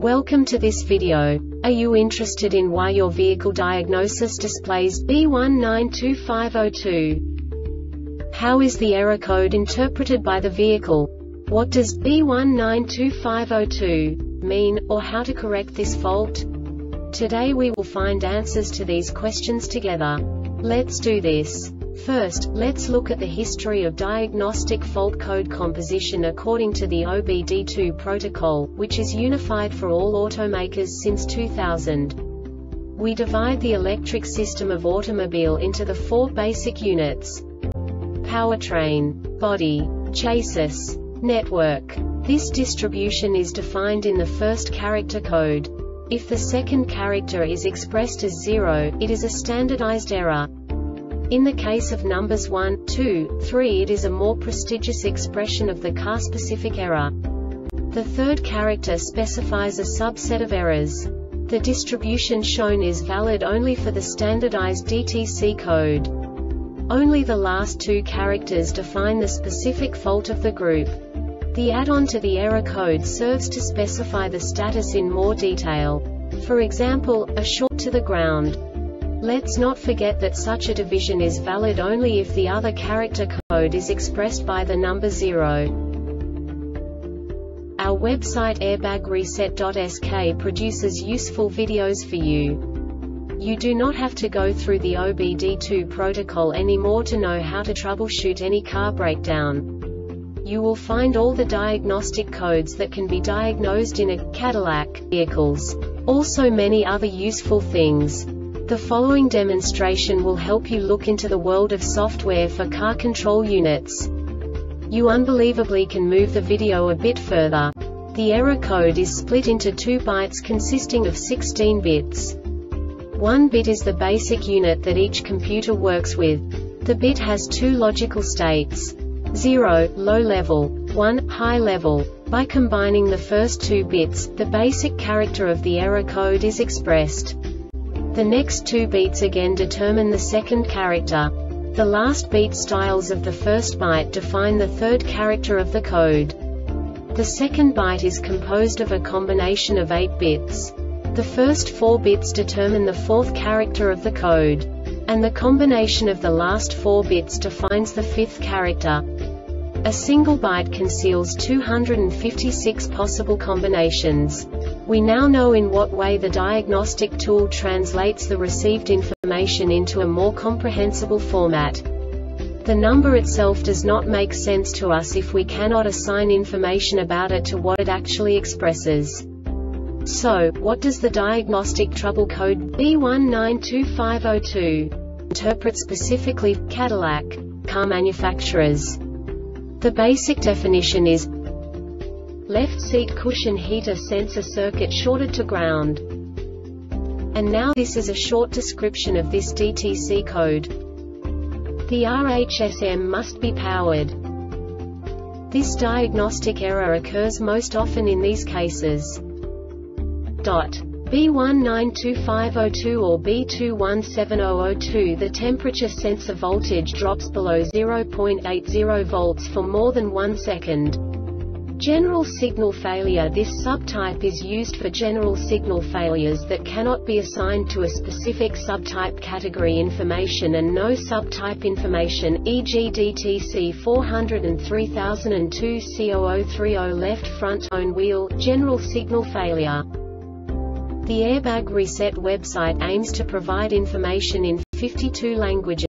Welcome to this video. Are you interested in why your vehicle diagnosis displays B192502? How is the error code interpreted by the vehicle? What does B192502 mean, or how to correct this fault? Today we will find answers to these questions together. Let's do this. First, let's look at the history of diagnostic fault code composition according to the OBD2 protocol, which is unified for all automakers since 2000. We divide the electric system of automobile into the four basic units: powertrain, body, chassis, network. This distribution is defined in the first character code. If the second character is expressed as 0, it is a standardized error. In the case of numbers 1, 2, 3, it is a more prestigious expression of the car-specific error. The third character specifies a subset of errors. The distribution shown is valid only for the standardized DTC code. Only the last two characters define the specific fault of the group. The add-on to the error code serves to specify the status in more detail. For example, a short to the ground. Let's not forget that such a division is valid only if the other character code is expressed by the number 0. Our website airbagreset.sk produces useful videos for you. You do not have to go through the OBD2 protocol anymore to know how to troubleshoot any car breakdown. You will find all the diagnostic codes that can be diagnosed in a Cadillac vehicles. Also many other useful things. The following demonstration will help you look into the world of software for car control units. You unbelievably can move the video a bit further. The error code is split into 2 bytes consisting of 16 bits. 1 bit is the basic unit that each computer works with. The bit has 2 logical states: 0, low level, 1, high level. By combining the first 2 bits, the basic character of the error code is expressed. The next 2 beats again determine the second character. The last beat styles of the first byte define the third character of the code. The second byte is composed of a combination of 8 bits. The first 4 bits determine the fourth character of the code. And the combination of the last 4 bits defines the fifth character. A single byte conceals 256 possible combinations. We now know in what way the diagnostic tool translates the received information into a more comprehensible format. The number itself does not make sense to us if we cannot assign information about it to what it actually expresses. So, what does the diagnostic trouble code B192502 interpret specifically for Cadillac car manufacturers? The basic definition is: left seat cushion heater sensor circuit shorted to ground. And now this is a short description of this DTC code. The RHSM must be powered. This diagnostic error occurs most often in these cases. B192502 or B217002. The temperature sensor voltage drops below 0.80 volts for more than 1 second. General signal failure. This subtype is used for general signal failures that cannot be assigned to a specific subtype category information and no subtype information, e.g. DTC 403002 C0030 left front own wheel, general signal failure. The Airbag Reset website aims to provide information in 52 languages.